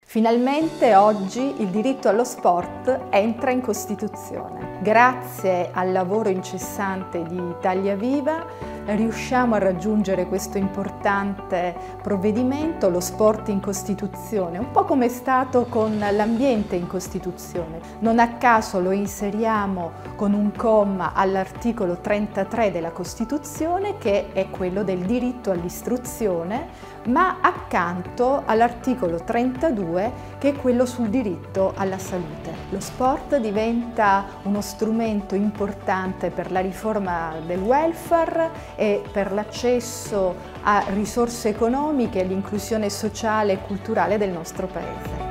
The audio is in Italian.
Finalmente oggi il diritto allo sport entra in Costituzione. Grazie al lavoro incessante di Italia Viva riusciamo a raggiungere questo importante provvedimento, lo sport in Costituzione, un po' come è stato con l'ambiente in Costituzione. Non a caso lo inseriamo con un comma all'articolo 33 della Costituzione, che è quello del diritto all'istruzione, ma accanto all'articolo 32 che è quello sul diritto alla salute. Lo sport diventa uno strumento importante per la riforma del welfare e per l'accesso a risorse economiche e l'inclusione sociale e culturale del nostro Paese.